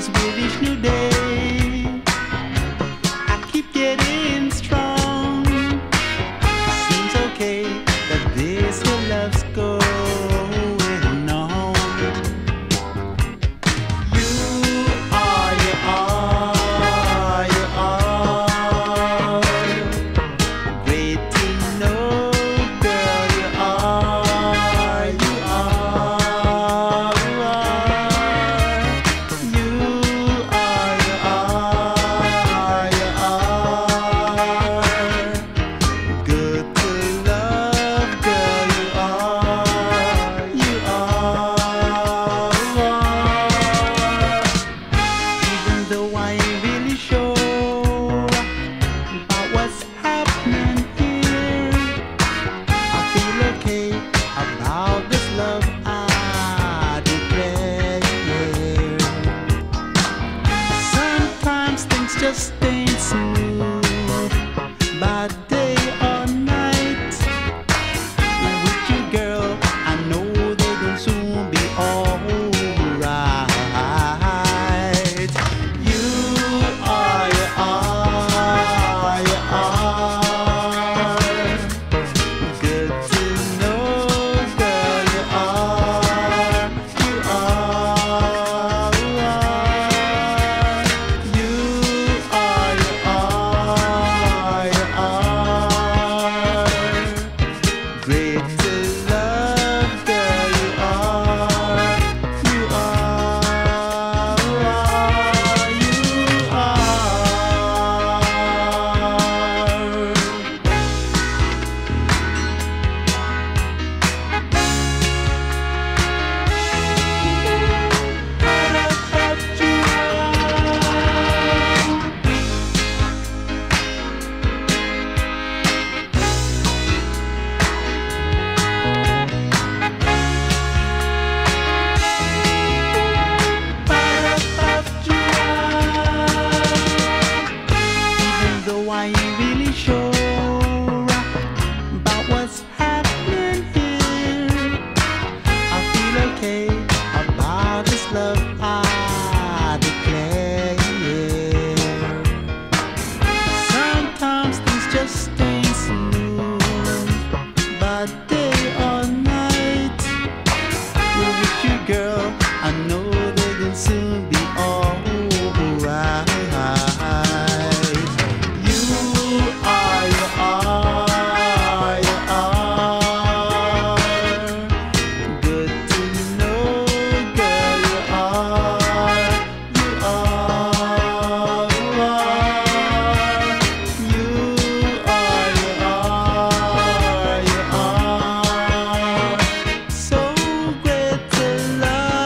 blessings with each new day. I keep getting strong. Seems okay that this your love's going on. You are, you are, you are. Great to know, girl, you are, you are, you are. You are, you are, you are. Good to love, girl, you are, you are. Even though I ain't really sure about what's happening here, I feel okay about this love I declare. Sometimes things just ain't smooth, by day or night. With you, girl, I know they will soon be alright. You are, you are, you are. Good to know, girl, you are, you are, you are. You are, you are, you are. Great to love, girl, you are, you are, you Even though I ain't really sure about what's happening here, I feel okay about this love I declare. Sometimes things just ain't smooth, by day or night. With you, girl, I know they will soon be alright. You are, you are, you are. Good to know, girl, you are, you are, you are. You are, you are, you are. So great to love.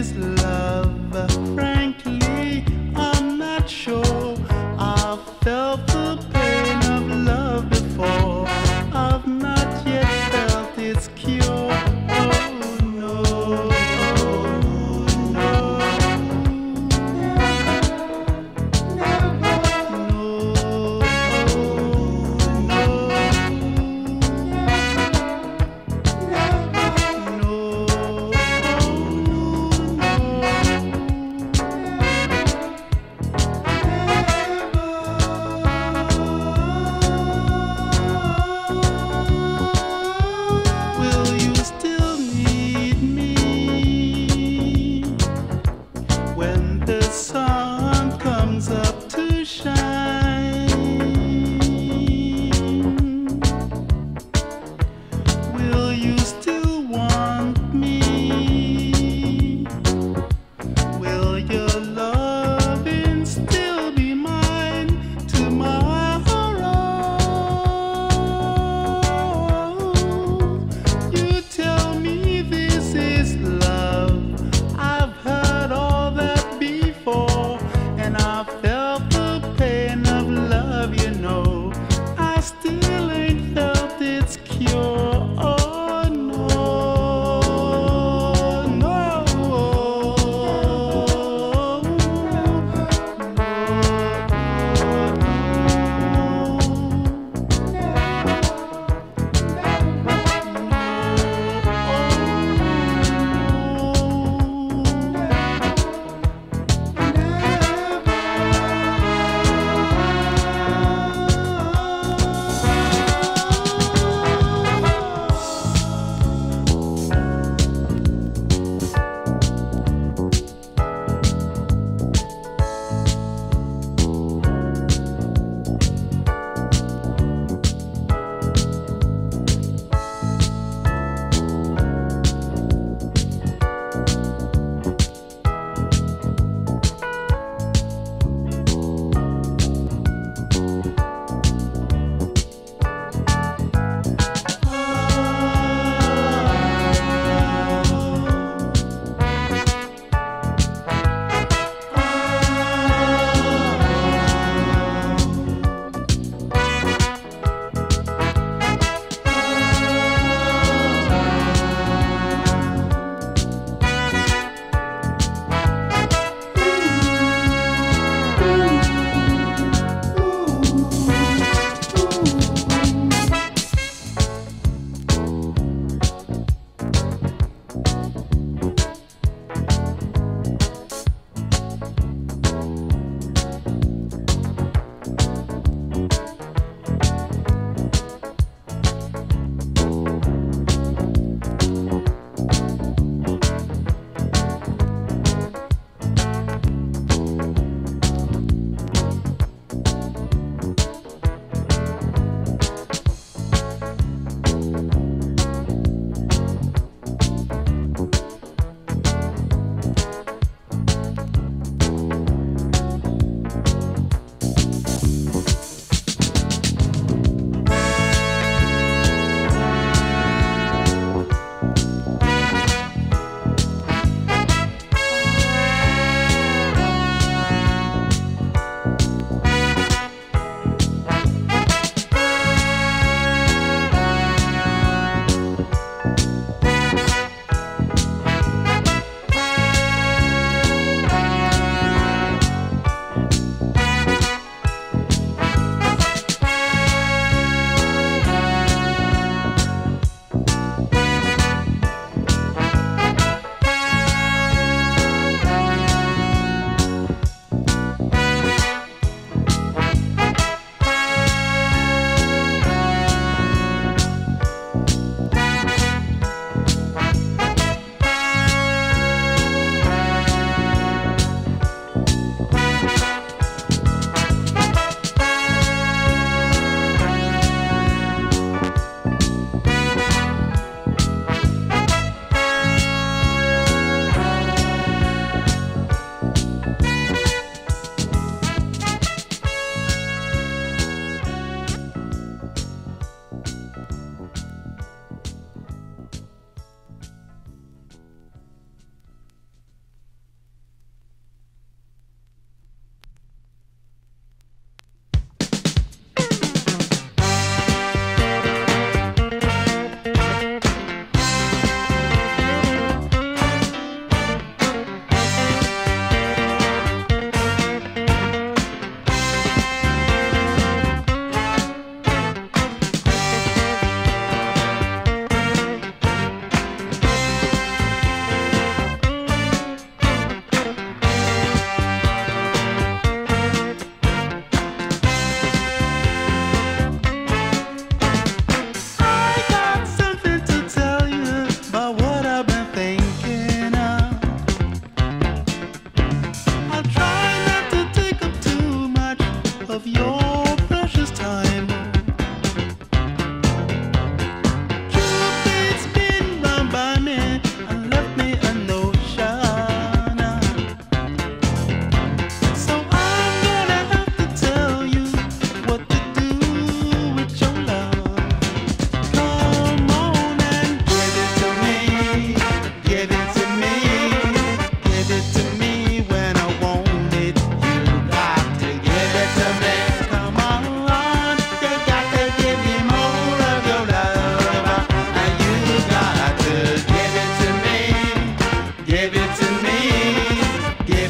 is love. Frankly, I'm not sure. I've felt the pain of love before. I've not yet felt its cure. Oh no,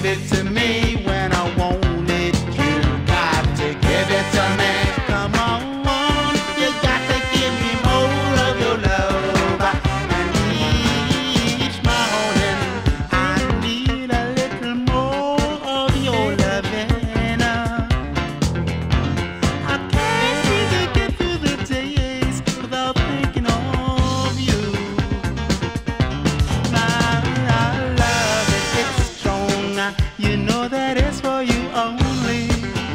it to me when I want it. You got to give it to me. Come on, you got to give me more of your love. And each morning I need a little more of your loving. I can't seem to get through the days without thinking of you. My love, it's strong. You know that it's for you only.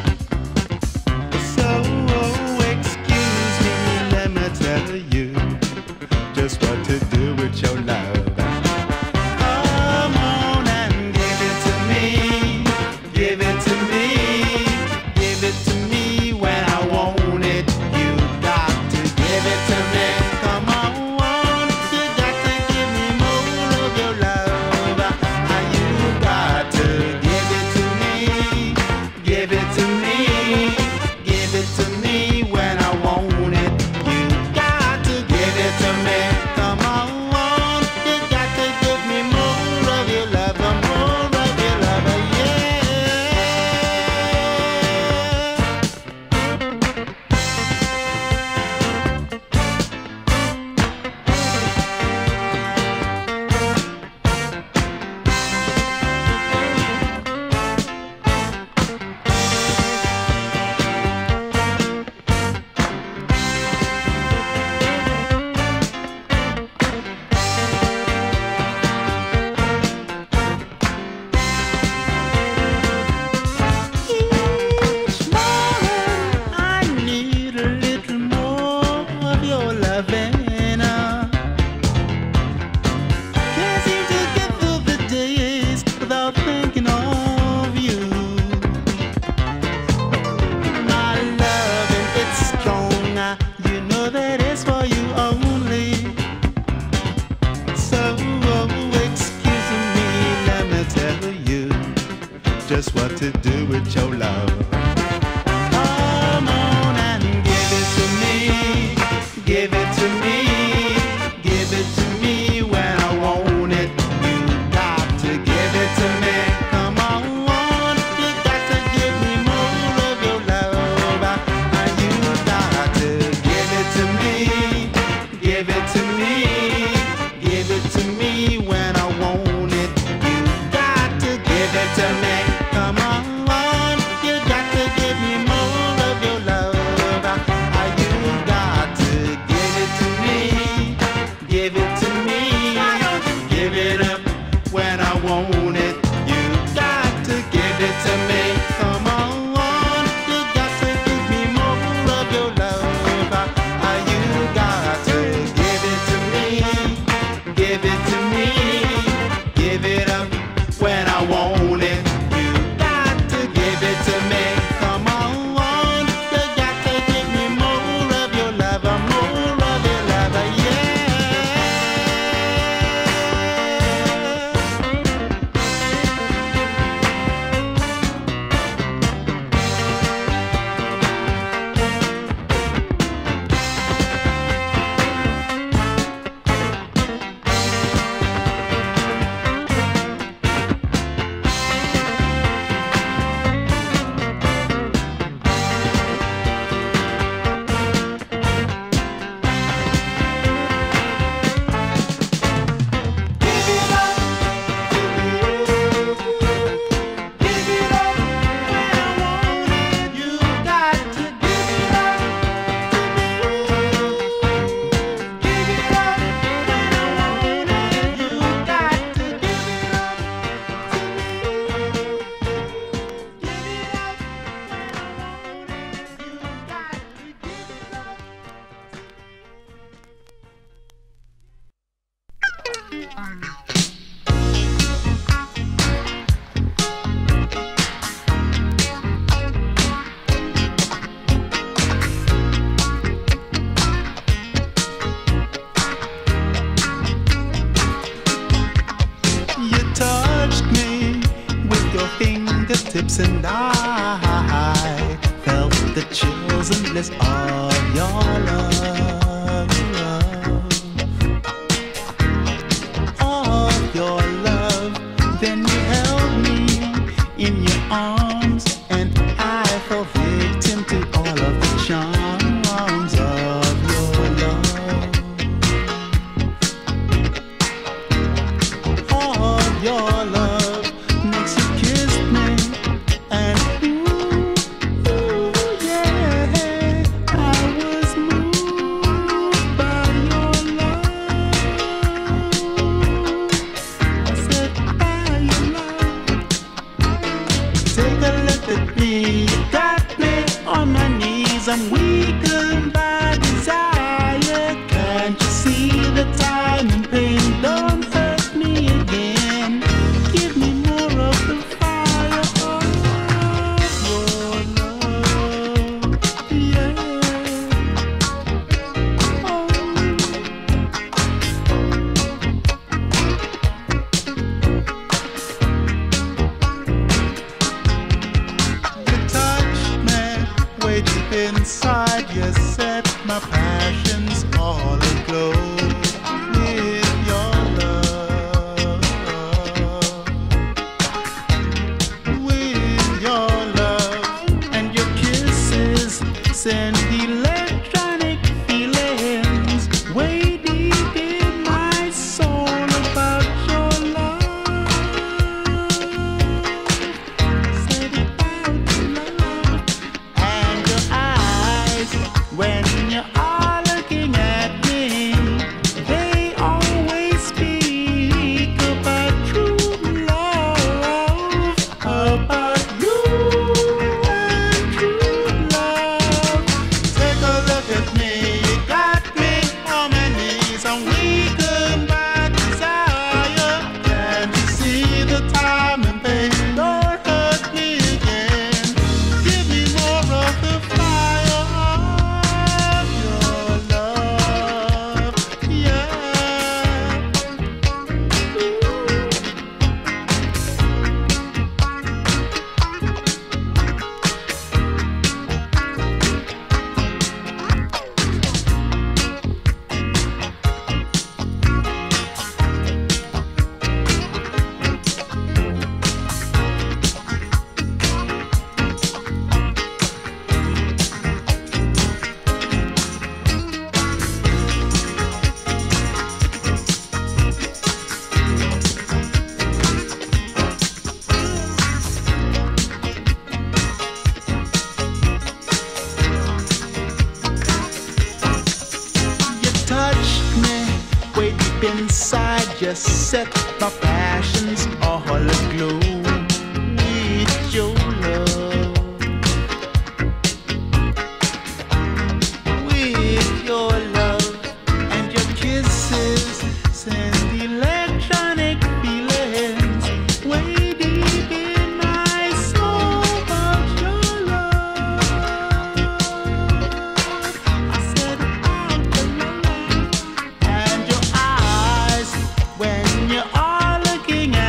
So excuse me, let me tell you just what to do with your love. Come on and give it to me. Give it to me. Give it to me when I want it. You got to give it to me. Come on, you got to give me more of your love. You got to give it to me. Give it to me. Give it to me when I want it. You got to give it to me. Come on, you got to give me more of your love, more of your love, yeah. Each morning I need a little more of your loving. Can't seem to get through the days without thinking of you. My loving, it's strong. You know that it's for you only. So excuse me, let me tell you just what to do with your love. Come on and give it to me. Give it to me. Give it to me when I want it. You got to give it to me. Come on, you got to give me more of your love. You got to give it to me. Give it to me. Give it to me when I want it. You got to give it to me. Come on, you got to give me more of your love. You got to give it to me. Give it to me. Give it up when I want it. You got to give it to me. Come on, you got to give me more of your love. You got to give it to me. Give it to me. Give it up when I want it. You got to give it to me. Come on, you got to give me more of your love, more of your love, yeah. fingertips and I felt the chills and bliss of your love, of your love. Then you held me arms, and I fell victim to all of the charms of your love. All your love makes you kiss me, and ooh, yeah, I was moved by your love. I said, by your love. Take a look at me, you got me on my knees. I'm weakened by desire. Can't you see the time and pain? Don't hurt me again. Give me more of the fire of your love. Yeah. Oh. You touch me way deep inside. You set my passions all aglow with your love. With your love and your kisses send electronic feelings way deep in my soul about your love. Said about your love and your eyes when you are looking at me. They always speak about true love, about you and true love. Take a look at me, you got me on my knees. I'm weakened by desire. Can't you see the time and pain? Don't hurt me again. Give me more of the fire of your love. Yeah. You touched me way deep inside. You set my passions all aglow with your love. With your love and your kisses send electronic feelings way deep in my soul about your love. I said about your love and your eyes when you are looking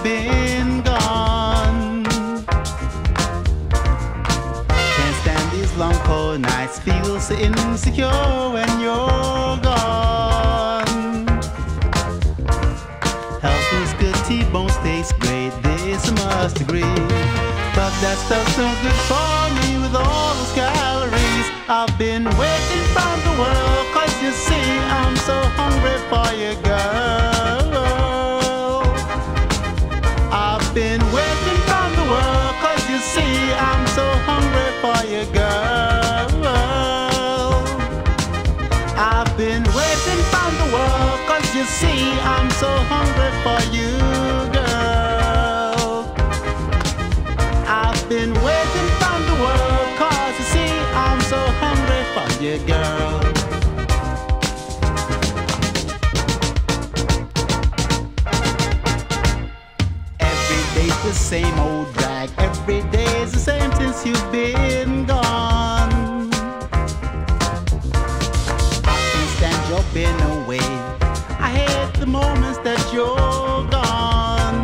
been gone. Can't stand these long cold nights, feel so insecure when you're gone. Health is good, T-bone tastes great, this I must agree. But that stuff's no good for me with all those calories. I've been waiting from the world, 'cause you see I'm so hungry for you, girl. I've been waiting from the world, 'cause you see I'm so hungry for you, girl. I've been waiting from the world, 'cause you see I'm so hungry for you, girl. I've been waiting from the world, 'cause you see I'm so hungry for you, girl. Every day's the same old drag, every day's the same since you've been gone. I can't stand your being away, I hate the moments that you're gone.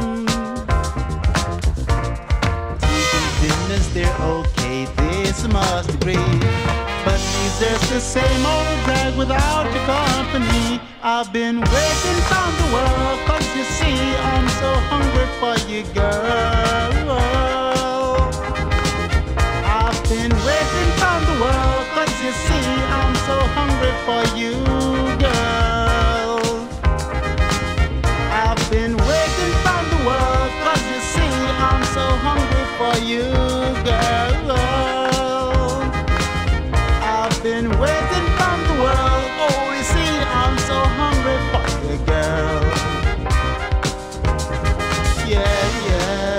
Dinners, they're okay, this I must agree. But these just the same old drag without your company. I've been waiting from the world, 'cause you see I'm so hungry for you, girl. I've been waiting from the world, 'cause you see I'm so hungry for you, girl. I've been waiting from the world, 'cause you see I'm so hungry for you, girl. I've been waiting from the world, oh you see I'm so hungry for you, girl. Yeah, yeah.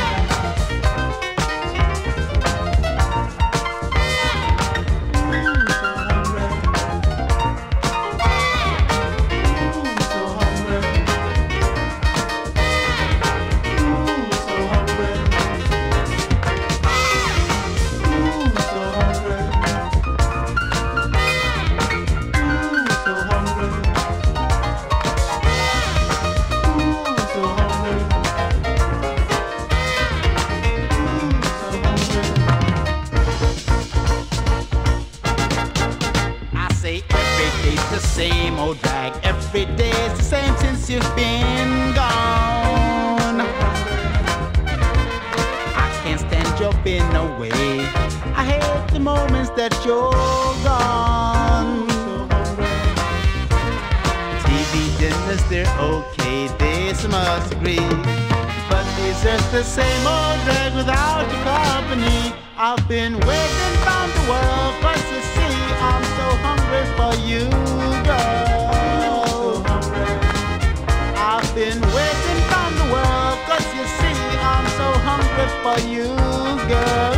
Same old drag, every day's the same since you've been gone. I can't stand your being away, I hate the moments that you're gone. TV dinners, they're okay, this I must agree. But it's just the same old drag without your company. I've been waiting from the world, 'cause you see I'm so hungry for you, girl. I've been waiting from the world, 'cause you see I'm so hungry for you, girl.